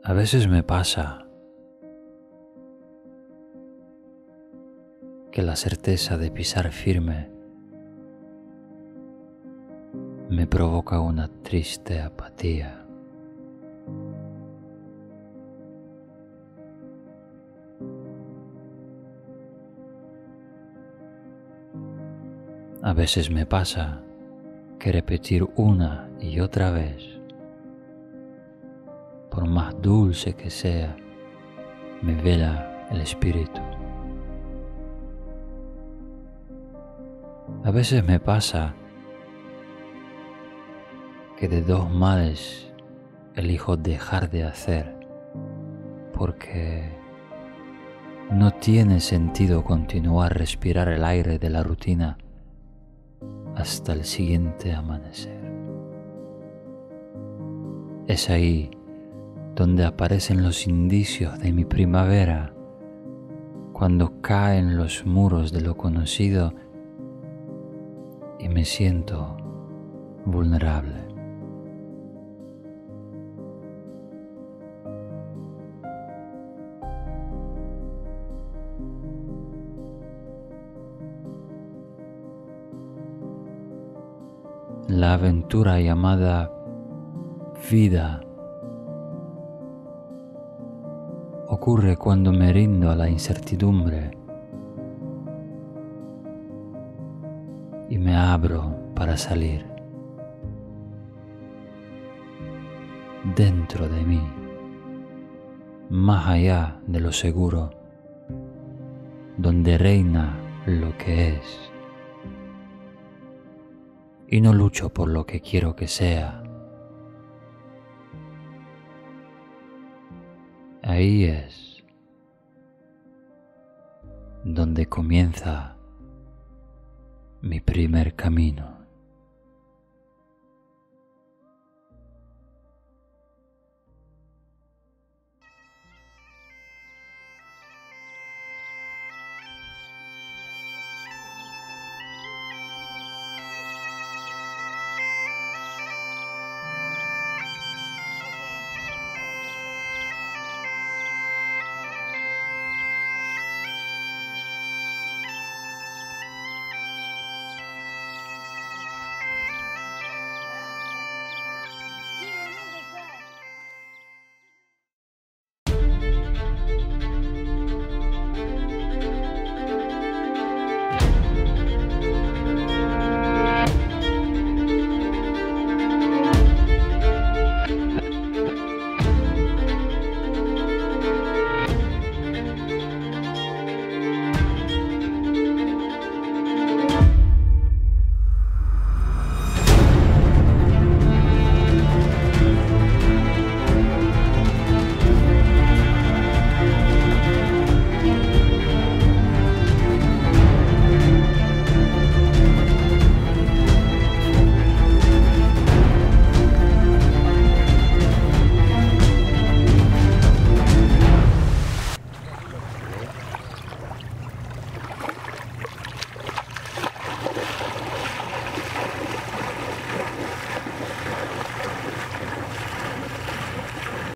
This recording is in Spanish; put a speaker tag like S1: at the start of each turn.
S1: A veces me pasa que la certeza de pisar firme me provoca una triste apatía. A veces me pasa que repetir una y otra vez, por más dulce que sea, me vela el espíritu. A veces me pasa que de dos males elijo dejar de hacer porque no tiene sentido continuar respirar el aire de la rutina hasta el siguiente amanecer. Es ahí donde aparecen los indicios de mi primavera, cuando caen los muros de lo conocido y me siento vulnerable. La aventura llamada vida ocurre cuando me rindo a la incertidumbre y me abro para salir dentro de mí, más allá de lo seguro, donde reina lo que es. Y no lucho por lo que quiero que sea. Ahí es donde comienza mi primer camino.